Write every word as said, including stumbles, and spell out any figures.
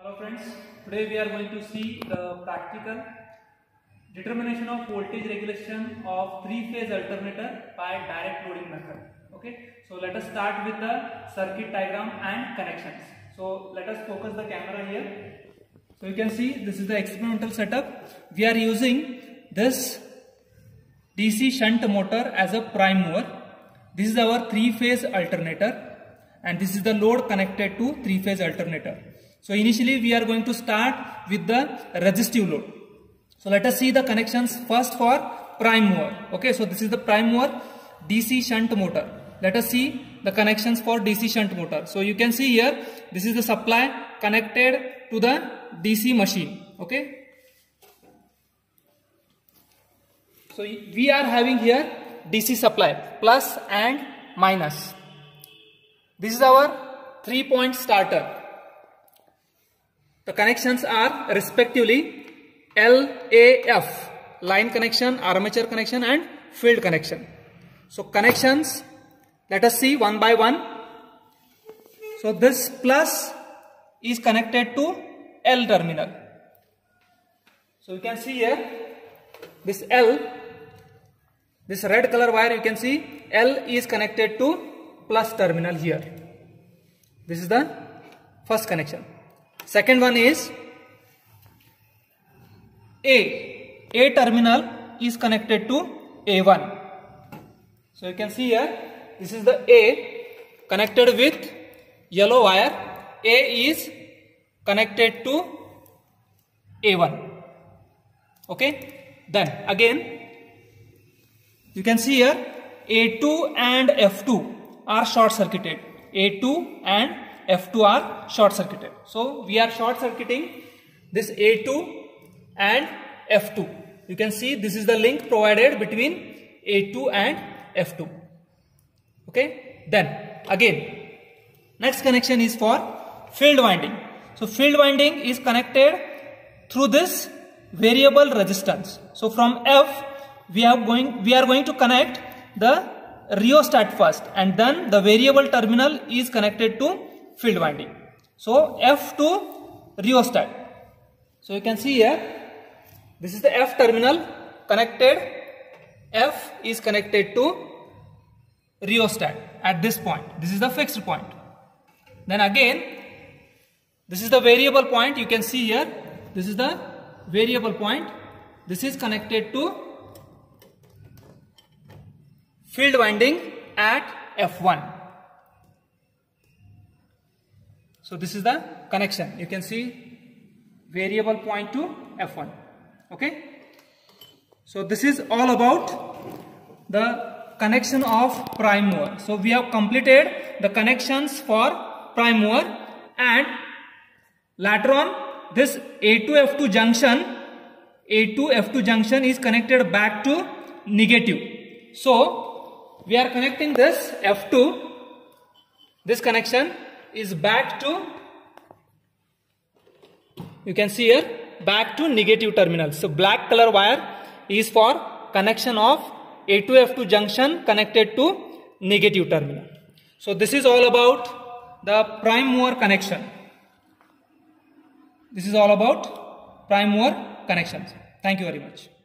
Hello friends, today we are going to see the practical determination of voltage regulation of three-phase alternator by direct loading method. Okay, so let us start with the circuit diagram and connections. So let us focus the camera here. So you can see this is the experimental setup. We are using this D C shunt motor as a prime mover. This is our three-phase alternator and this is the load connected to three-phase alternator. So initially we are going to start with the resistive load. So let us see the connections first for prime mover. Okay, so this is the prime mover D C shunt motor. Let us see the connections for D C shunt motor. So you can see here, this is the supply connected to the D C machine. Okay. So we are having here D C supply plus and minus. This is our three point starter. The connections are respectively L A F, line connection, armature connection and field connection. So connections, let us see one by one. So this plus is connected to L terminal. So you can see here, this L, this red color wire you can see L is connected to plus terminal here. This is the first connection. Second one is A. A terminal is connected to A one. So you can see here, this is the A connected with yellow wire. A is connected to A one. Okay. Then again, you can see here A two and F two are short circuited. A two and F two are short circuited. So we are short circuiting this A two and F two. You can see this is the link provided between A two and F two. Okay. Then again, next connection is for field winding. So field winding is connected through this variable resistance. So from F we are going we are going to connect the rheostat first and then the variable terminal is connected to field winding. So F to rheostat. So you can see here, this is the F terminal connected. F is connected to rheostat at this point. This is the fixed point. Then again, this is the variable point. You can see here, this is the variable point. This is connected to field winding at F one. So this is the connection. You can see variable point to F one. Okay. So this is all about the connection of prime mover. So we have completed the connections for prime mover and later on this A two F two junction, A two F two junction is connected back to negative. So we are connecting this F two, this connection is back to, you can see here, back to negative terminal. So black color wire is for connection of A two F two junction connected to negative terminal. So this is all about the prime mover connection. This is all about prime mover connections. Thank you very much.